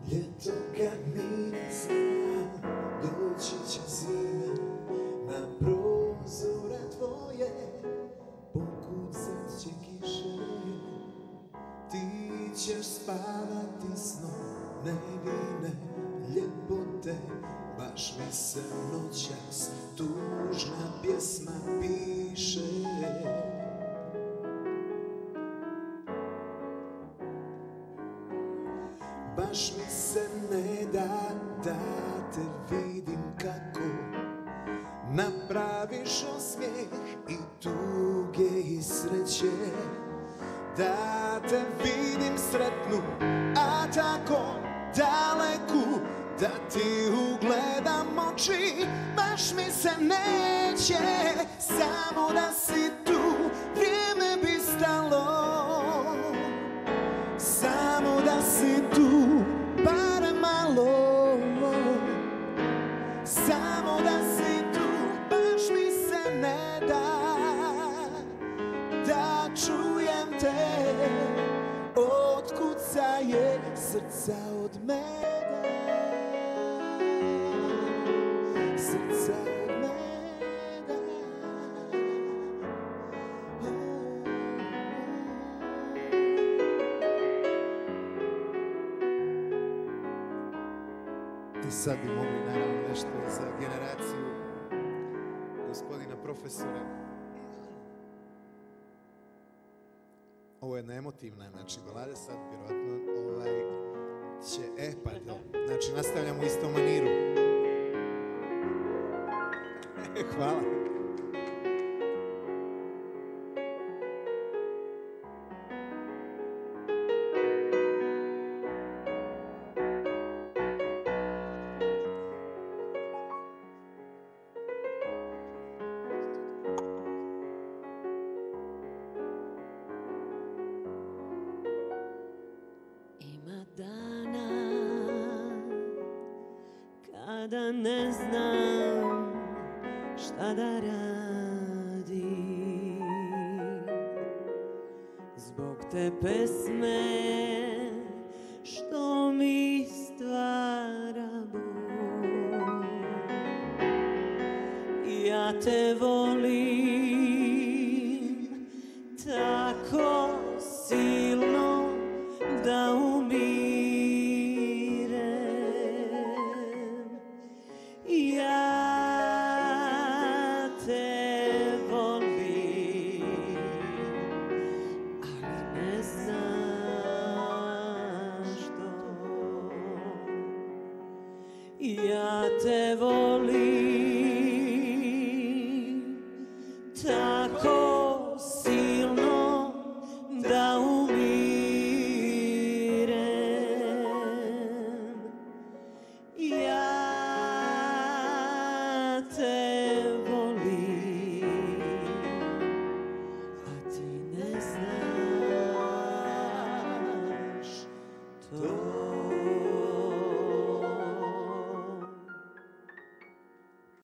Ljeto kad mine zna, doći će zima, na prozore tvoje pokucat će kiše. Ti ćeš spavati snom nevine ljepote, baš mi se noćas tužna pjesma piše. Baš mi se ne da te vidim kako napraviš osmijeh i tuge i sreće. Da te vidim sretnu, a tako daleku, da ti ugledam oči, baš mi se neće. Samo da si tu, vrijeme bi stalo. Samo da si tu, bar malo. Samo da si tu, baš mi se ne da čujem te. Otkucaje srca od meda, srca od meda. I sad bi mogli naravno nešto za generaciju gospodina profesora. Ovo je jedna emotivna, znači balada sad vjerojatno će, pardon, znači nastavljamo u istom maniru. Hvala. Kada ne znam šta da radim, zbog te pesme što mi stvara bol. Ja te volim tako silno da umirem. Ja te volim.